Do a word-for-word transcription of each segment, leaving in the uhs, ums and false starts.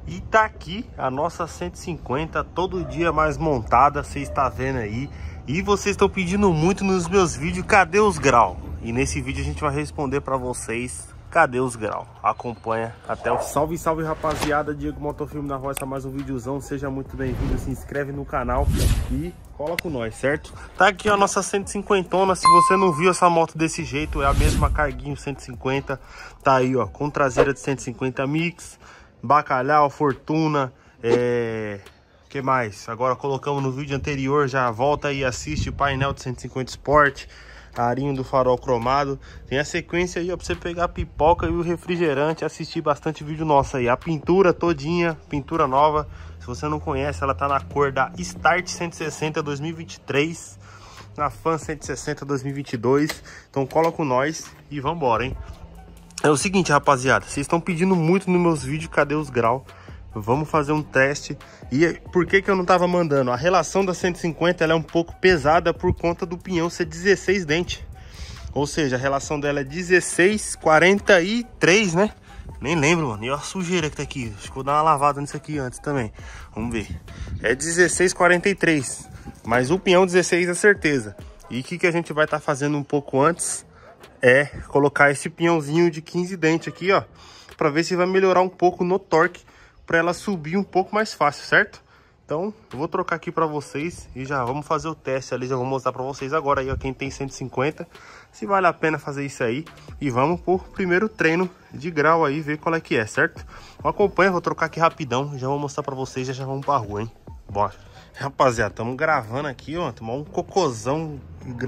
E tá aqui a nossa cento e cinquenta, todo dia mais montada, você está vendo aí. E vocês estão pedindo muito nos meus vídeos, cadê os grau? E nesse vídeo a gente vai responder para vocês, cadê os grau? Acompanha até o... Salve, salve rapaziada, Diego Motofilme na Roça, mais um videozão. Seja muito bem-vindo, se inscreve no canal e cola com nós, certo? Tá aqui a nossa cento e cinquenta, se você não viu essa moto desse jeito, é a mesma carguinho cento e cinquenta. Tá aí, ó, com traseira de cento e cinquenta mix, bacalhau, fortuna, é... que mais? Agora colocamos no vídeo anterior, já volta aí e assiste, painel de cento e cinquenta Sport, arinho do farol cromado. Tem a sequência aí, ó, pra você pegar a pipoca e o refrigerante, assistir bastante vídeo nosso aí. A pintura todinha, pintura nova. Se você não conhece, ela tá na cor da Start cento e sessenta dois mil e vinte e três, na Fan cento e sessenta dois mil e vinte e dois. Então cola com nós e vambora, hein? É o seguinte, rapaziada, vocês estão pedindo muito nos meus vídeos, cadê os grau? Vamos fazer um teste. E por que que eu não tava mandando? A relação da cento e cinquenta ela é um pouco pesada por conta do pinhão ser dezesseis dentes. Ou seja, a relação dela é dezesseis quarenta e três, né? Nem lembro, mano. E a sujeira que tá aqui. Acho que vou dar uma lavada nisso aqui antes também. Vamos ver. É dezesseis quarenta e três. Mas o pinhão dezesseis é certeza. E o que que a gente vai estar tá fazendo um pouco antes? É colocar esse pinhãozinho de quinze dentes aqui, ó. Pra ver se vai melhorar um pouco no torque, para ela subir um pouco mais fácil, certo? Então, eu vou trocar aqui para vocês e já vamos fazer o teste ali, já vou mostrar para vocês agora aí, ó, quem tem cento e cinquenta, se vale a pena fazer isso aí. E vamos pro primeiro treino de grau aí, ver qual é que é, certo? Então, acompanha, vou trocar aqui rapidão, já vou mostrar para vocês, já já vamos pra rua, hein? Bora. Rapaziada, estamos gravando aqui, ó, tomar um cocôzão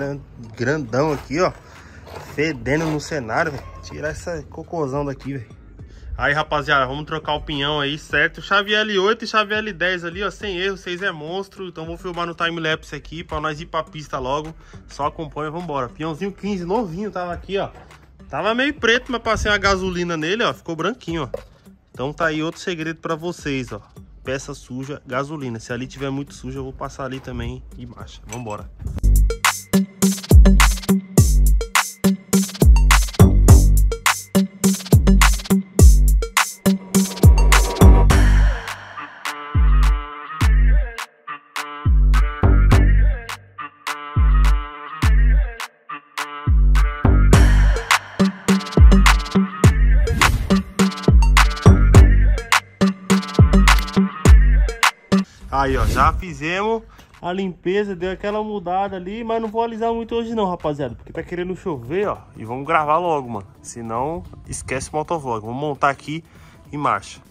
grandão aqui, ó, fedendo no cenário, velho. Tirar essa cocôzão daqui, velho. Aí, rapaziada, vamos trocar o pinhão aí, certo? Chave L oito e chave L dez ali, ó, sem erro, vocês é monstro. Então vou filmar no time-lapse aqui pra nós ir pra pista logo. Só acompanha, vambora. Pinhãozinho quinze, novinho, tava aqui, ó. Tava meio preto, mas passei uma gasolina nele, ó, ficou branquinho, ó. Então tá aí outro segredo pra vocês, ó. Peça suja, gasolina. Se ali tiver muito suja, eu vou passar ali também e marcha. Vambora. Aí, ó, já fizemos a limpeza, deu aquela mudada ali, mas não vou alisar muito hoje não, rapaziada, porque tá querendo chover, ó, e vamos gravar logo, mano, senão esquece o motovlog. Vamos montar aqui e marcha.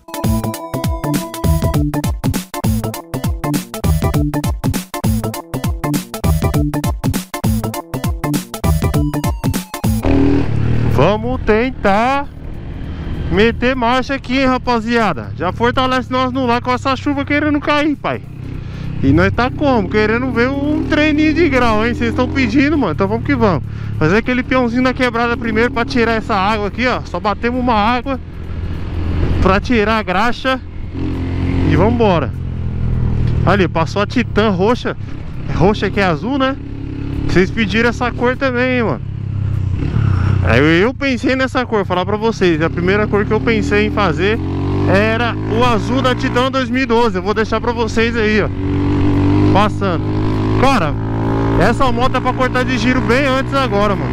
Vamos tentar meter marcha aqui, hein, rapaziada. Já fortalece nós no lá com essa chuva querendo cair, pai. E nós tá como? Querendo ver um treininho de grau, hein? Vocês estão pedindo, mano. Então vamos que vamos. Fazer aquele peãozinho na quebrada primeiro pra tirar essa água aqui, ó. Só batemos uma água pra tirar a graxa. E vamos embora. Ali, passou a Titan roxa. Roxa que é azul, né? Vocês pediram essa cor também, hein, mano. Aí eu pensei nessa cor, falar pra vocês. A primeira cor que eu pensei em fazer era o azul da Titan dois mil e doze. Eu vou deixar pra vocês aí, ó, passando. Cara, essa moto é pra cortar de giro bem antes agora, mano.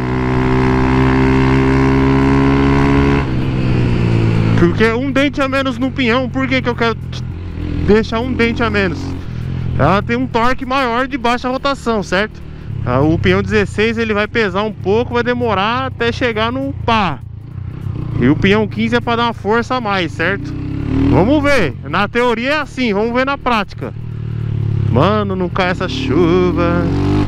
Porque um dente a menos no pinhão. Por que que eu quero deixar um dente a menos? Ela tem um torque maior de baixa rotação, certo? O pinhão dezesseis ele vai pesar um pouco, vai demorar até chegar no pá. E o pinhão quinze é para dar uma força a mais, certo? Vamos ver. Na teoria é assim, vamos ver na prática. Mano, não cai essa chuva.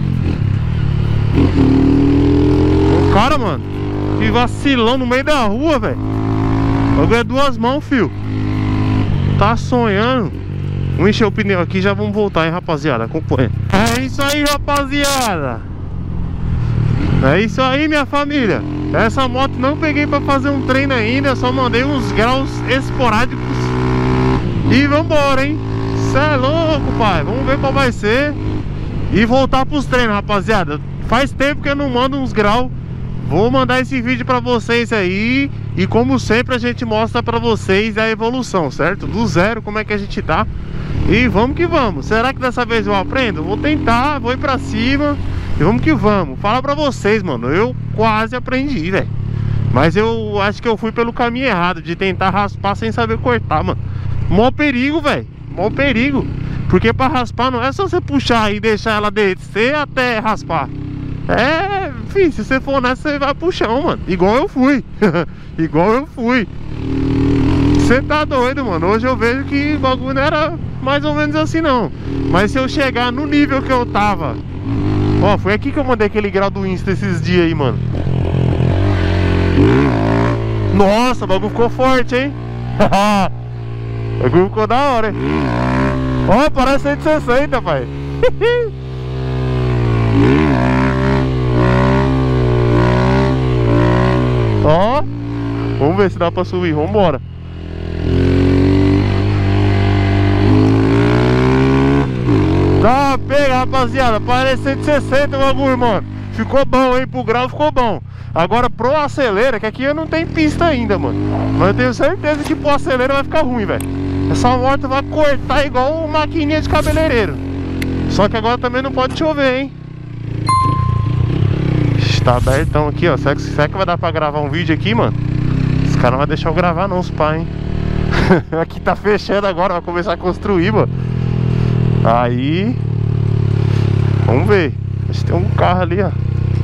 O cara, mano, que vacilão no meio da rua, velho. Eu ganhei duas mãos, fio. Tá sonhando. Vamos encher o pneu aqui e já vamos voltar, hein, rapaziada. Acompanha. É isso aí, rapaziada. É isso aí, minha família. Essa moto não peguei pra fazer um treino ainda. Só mandei uns graus esporádicos. E vambora, hein. Cê é louco, pai. Vamos ver qual vai ser. E voltar pros treinos, rapaziada. Faz tempo que eu não mando uns graus. Vou mandar esse vídeo pra vocês aí E como sempre a gente mostra pra vocês a evolução, certo? Do zero, como é que a gente tá. E vamos que vamos. Será que dessa vez eu aprendo? Vou tentar, vou ir pra cima. E vamos que vamos. Fala pra vocês, mano, eu quase aprendi, velho. Mas eu acho que eu fui pelo caminho errado, de tentar raspar sem saber cortar, mano. Mó perigo, velho. Mó perigo. Porque pra raspar não é só você puxar e deixar ela descer até raspar. É, filho, se você for nessa, você vai pro chão, mano. Igual eu fui. Igual eu fui. Você tá doido, mano. Hoje eu vejo que o bagulho não era mais ou menos assim, não. Mas se eu chegar no nível que eu tava... Ó, foi aqui que eu mandei aquele grau do Insta esses dias aí, mano. Nossa, o bagulho ficou forte, hein? O bagulho ficou da hora, hein? Ó, parece cento e sessenta, pai. Ó, vamos ver se dá pra subir, vambora. Tá, pega, rapaziada, parece cento e sessenta o bagulho, mano. Ficou bom, hein, pro grau ficou bom. Agora pro acelera, que aqui eu não tenho pista ainda, mano. Mas eu tenho certeza que pro acelera vai ficar ruim, velho. Essa moto vai cortar igual uma maquininha de cabeleireiro. Só que agora também não pode chover, hein. Tá abertão aqui, ó. Será que, será que vai dar pra gravar um vídeo aqui, mano? Os caras não vão deixar eu gravar não, os pais, hein. Aqui tá fechando agora, vai começar a construir, mano. Aí vamos ver. Acho que tem um carro ali, ó.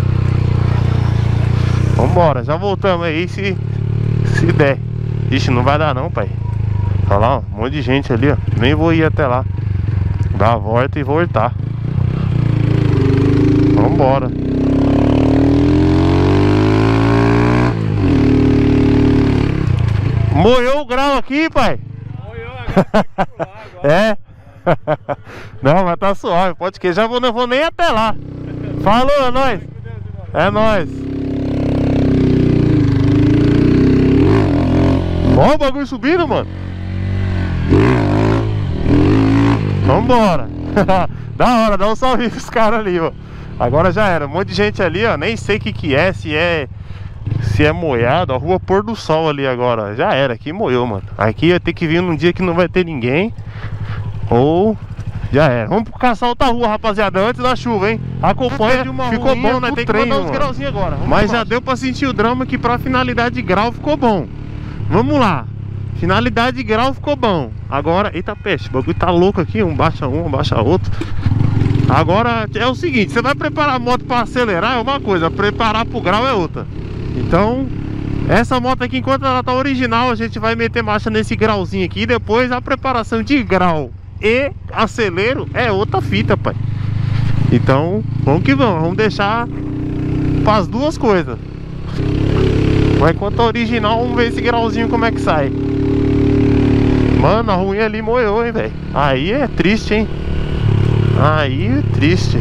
Vambora, já voltamos aí se, se der. Ixi, não vai dar não, pai. Olha lá, ó, um monte de gente ali, ó. Nem vou ir até lá. Dar a volta e voltar. Vambora. Moiou o grau aqui, pai. Moiou, agora tem que pular agora. É. Não, mas tá suave, pode que já vou, não vou nem até lá. Falou, é nóis. É nóis. Ó o bagulho subindo, mano. Vambora. Da hora, dá um salve pros caras ali, ó. Agora já era, um monte de gente ali, ó. Nem sei o que que é, se é Se é moiado, a rua Pôr do Sol ali agora. Já era, aqui moiou, mano. Aqui ia ter que vir num dia que não vai ter ninguém. Ou já era. Vamos caçar outra rua, rapaziada, antes da chuva, hein? Acompanha, ficou bom, né? Tem que mandar uns grauzinhos agora. Mas já deu pra sentir o drama que pra finalidade de grau ficou bom. Vamos lá. Finalidade de grau ficou bom. Agora, eita peixe, o bagulho tá louco aqui. Um baixa um, um baixa outro. Agora é o seguinte, você vai preparar a moto pra acelerar é uma coisa, preparar pro grau é outra. Então, essa moto aqui, enquanto ela tá original, a gente vai meter marcha nesse grauzinho aqui. E depois a preparação de grau e acelero é outra fita, pai. Então, vamos que vamos, vamos deixar para as duas coisas. Mas enquanto a original, vamos ver esse grauzinho como é que sai. Mano, a ruim ali moiou, hein, velho. Aí é triste, hein. Aí é triste.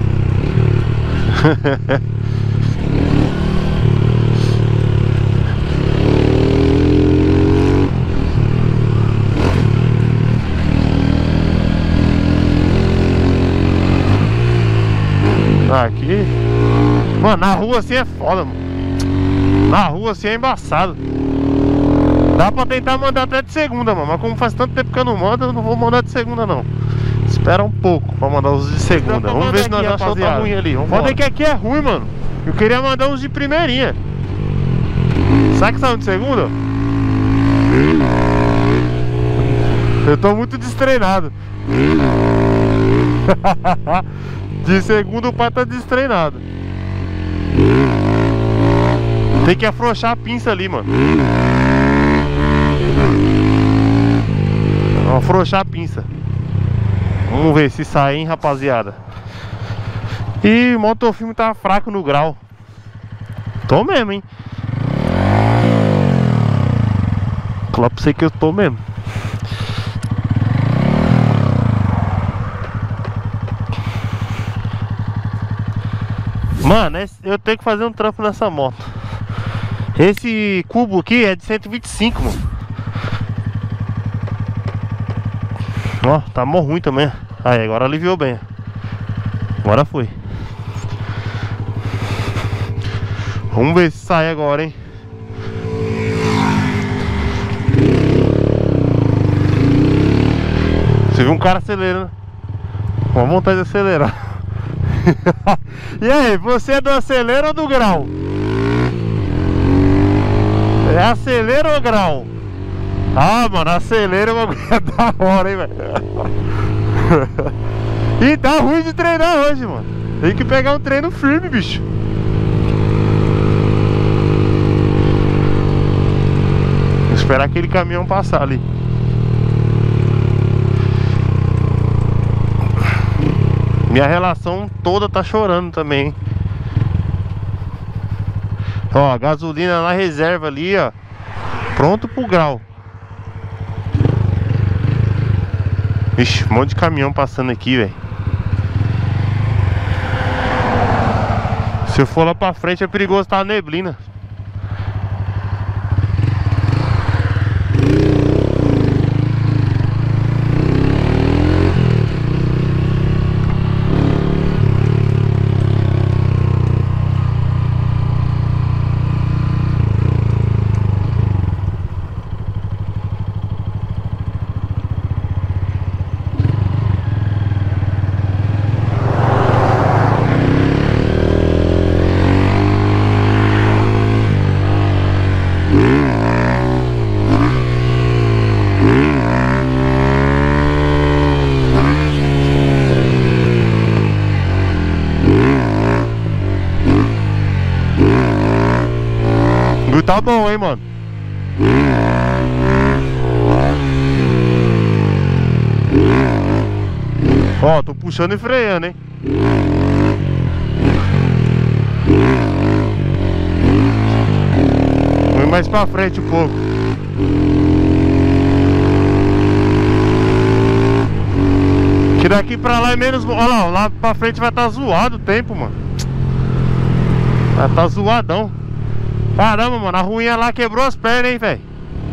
Aqui, mano, na rua assim é foda, mano. Na rua assim é embaçado. Dá pra tentar mandar até de segunda, mano. Mas como faz tanto tempo que eu não mando, eu não vou mandar de segunda, não. Espera um pouco pra mandar os de segunda. Vamos ver se nós achamos tá ruim ali. Foda que aqui é ruim, mano. Eu queria mandar uns de primeirinha. Sabe que saiu de segunda? Eu tô muito destreinado. De segundo o pai tá destreinado. Tem que afrouxar a pinça ali, mano. Vamos afrouxar a pinça. Vamos ver se sai, hein, rapaziada. E o motofilme tá fraco no grau. Tô mesmo, hein. Falar pra você que eu tô mesmo. Mano, eu tenho que fazer um trampo nessa moto. Esse cubo aqui é de cento e vinte e cinco, mano. Ó, tá mó ruim também. Aí, agora aliviou bem. Agora foi. Vamos ver se sai agora, hein. Você viu um cara acelerando, com vontade de acelerar. E aí, você é do acelera ou do grau? É acelera ou grau? Ah, mano, acelera é uma coisa da hora, hein, velho. E tá ruim de treinar hoje, mano. Tem que pegar um treino firme, bicho. Vou esperar aquele caminhão passar ali. Minha relação toda tá chorando também. Ó, a gasolina na reserva ali, ó. Pronto pro grau. Ixi, um monte de caminhão passando aqui, velho. Se eu for lá pra frente é perigoso, tá a neblina. Tá bom, hein, mano. Ó, tô puxando e freando, hein. Vou mais pra frente um pouco. Que daqui pra lá é menos... Olha lá, lá pra frente vai estar tá zoado o tempo, mano. Vai tá zoadão. Caramba, mano, a ruinha lá quebrou as pernas, hein, velho.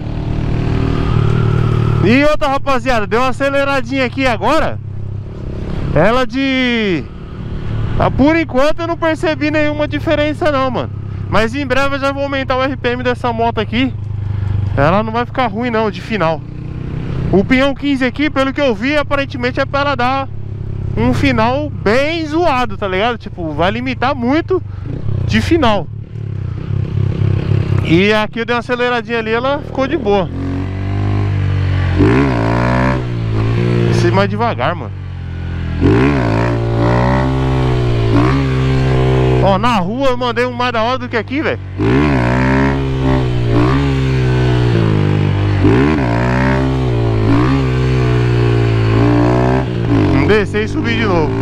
E outra, rapaziada, deu uma aceleradinha aqui agora. Ela de... Ah, por enquanto eu não percebi nenhuma diferença não, mano. Mas em breve eu já vou aumentar o R P M dessa moto aqui. Ela não vai ficar ruim não, de final. O pinhão quinze aqui, pelo que eu vi, aparentemente é pra ela dar um final bem zoado, tá ligado? Tipo, vai limitar muito de final. E aqui eu dei uma aceleradinha ali, ela ficou de boa. Precisa ir mais devagar, mano. Ó, na rua eu mandei um mais da hora do que aqui, velho. Vamos descer e subir de novo.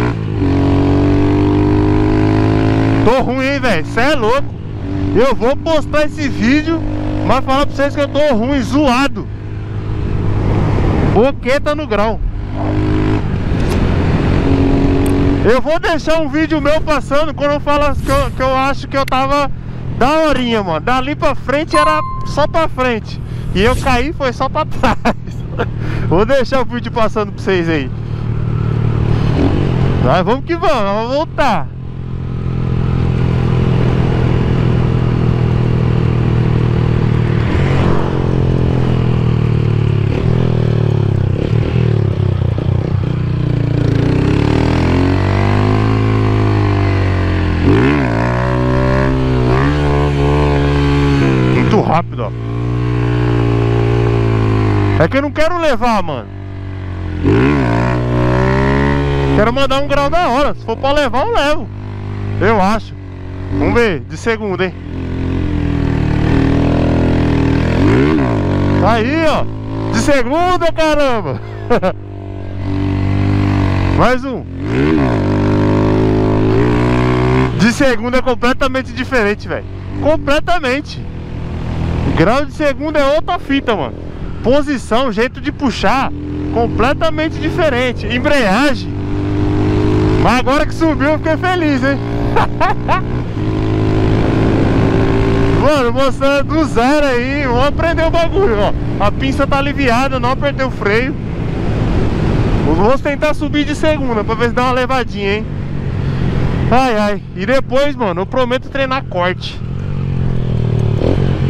Tô ruim, hein, velho. Cê é louco. Eu vou postar esse vídeo, mas falar pra vocês que eu tô ruim, zoado. Boqueta no grau. Eu vou deixar um vídeo meu passando quando eu falo que eu, que eu acho que eu tava da horinha, mano. Dali pra frente era só pra frente. E eu caí foi só pra trás. Vou deixar o vídeo passando pra vocês aí. Mas vamos que vamos, vamos voltar. Rápido, ó. É que eu não quero levar, mano. Quero mandar um grau da hora. Se for pra levar, eu levo. Eu acho. Vamos ver, de segunda, hein. Aí, ó. De segunda, caramba. Mais um. De segunda é completamente diferente, velho. Completamente. Grau de segunda é outra fita, mano. Posição, jeito de puxar, completamente diferente. Embreagem. Mas agora que subiu eu fiquei feliz, hein. Mano, mostrando do zero aí. Vamos aprender o bagulho, ó. A pinça tá aliviada, não apertei o freio. Vou tentar subir de segunda pra ver se dá uma levadinha, hein. Ai, ai. E depois, mano, eu prometo treinar corte.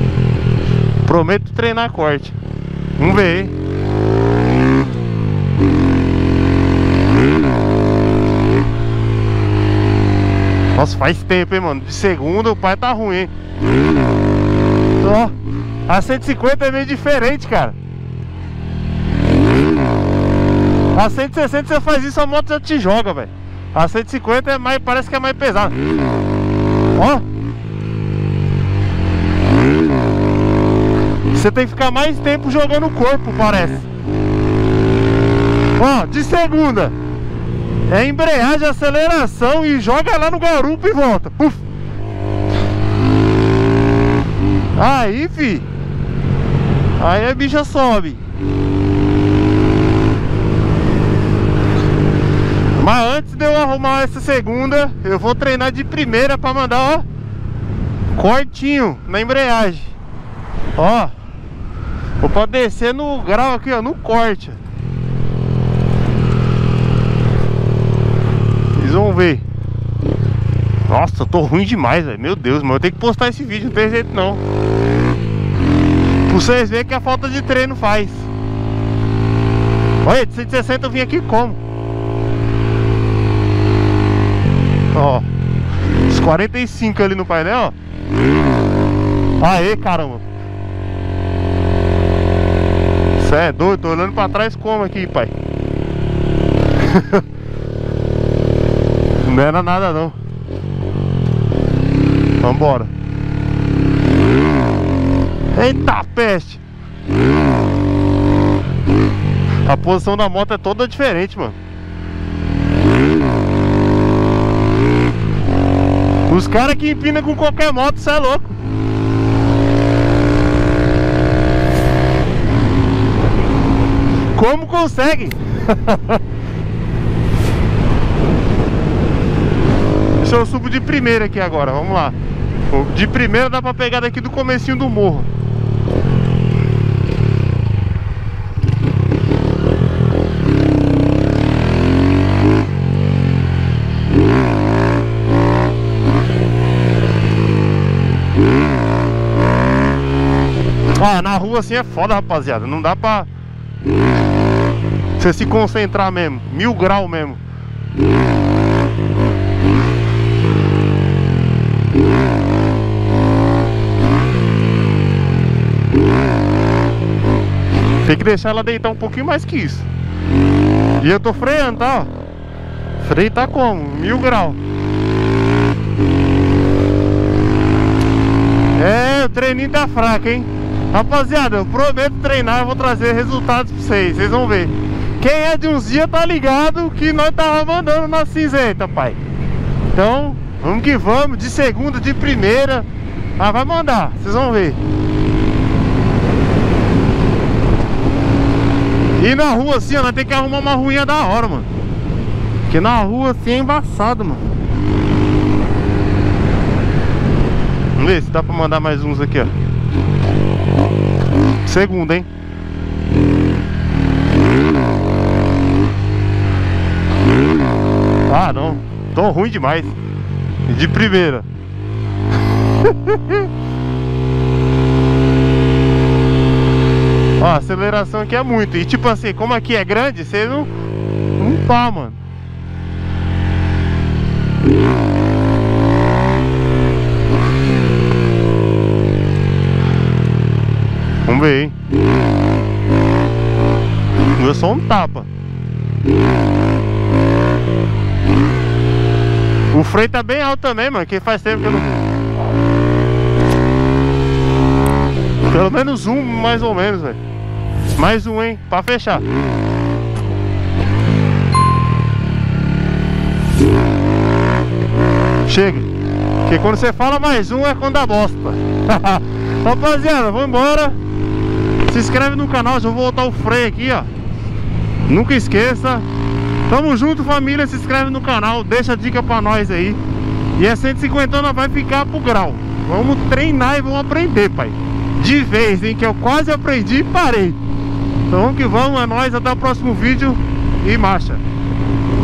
Prometo treinar corte. Vamos ver, hein? faz tempo, hein, mano. De segunda o pai tá ruim, hein. Ó, a cento e cinquenta é meio diferente, cara. A cento e sessenta você faz isso, a moto já te joga, velho. A cento e cinquenta é mais, parece que é mais pesada. Ó, você tem que ficar mais tempo jogando o corpo, parece. Ó, de segunda é embreagem, aceleração e joga lá no garupa e volta. Puf. Aí, fi, aí a bicha sobe. Mas antes de eu arrumar essa segunda, eu vou treinar de primeira pra mandar, ó, cortinho na embreagem. Ó, vou pra descer no grau aqui, ó, no corte. Vocês vão ver. Nossa, eu tô ruim demais, velho. Meu Deus, mas eu tenho que postar esse vídeo, não tem jeito não. Pra vocês verem que a falta de treino faz. Olha, de cento e sessenta eu vim aqui como? Ó, os quarenta e cinco ali no painel, ó. Aê, caramba. Cê é doido, tô olhando pra trás como aqui, pai. Não era nada não. Vambora. Eita peste. A posição da moto é toda diferente, mano. Os caras que empinam com qualquer moto, cê é louco. Como consegue? Deixa eu subo de primeira aqui agora, vamos lá. De primeira dá pra pegar daqui do comecinho do morro. Ah, na rua assim é foda, rapaziada. Não dá pra você se concentrar mesmo. Mil grau mesmo. Tem que deixar ela deitar um pouquinho mais que isso. E eu tô freando, tá? Freio tá como? Mil grau. É, o treininho tá fraco, hein? Rapaziada, eu prometo treinar, eu vou trazer resultados pra vocês. Vocês vão ver. Quem é de uns dias tá ligado que nós tava mandando na cinzenta, pai. Então, vamos que vamos. De segunda, de primeira. Ah, vai mandar, vocês vão ver. E na rua assim, ó, nós temos que arrumar uma ruinha da hora, mano. Porque na rua assim é embaçado, mano. Vamos ver se dá pra mandar mais uns aqui, ó. Segunda, hein? Ah, não. Tô ruim demais. De primeira. Ó, a aceleração aqui é muito. E tipo assim, como aqui é grande, você não... Não tá, mano. Vamos ver, hein? Deu só um tapa. O freio tá bem alto também, mano. Que faz tempo que eu não... Pelo menos um, mais ou menos, velho. Mais um, hein? Pra fechar. Chega. Porque quando você fala mais um é quando dá bosta. Rapaziada, vamos embora. Se inscreve no canal, já vou voltar o freio aqui, ó. Nunca esqueça. Tamo junto, família. Se inscreve no canal, deixa a dica pra nós aí. E a cento e cinquenta vai ficar pro grau. Vamos treinar e vamos aprender, pai. De vez, hein, que eu quase aprendi e parei. Então vamos que vamos, é nóis. Até o próximo vídeo e marcha.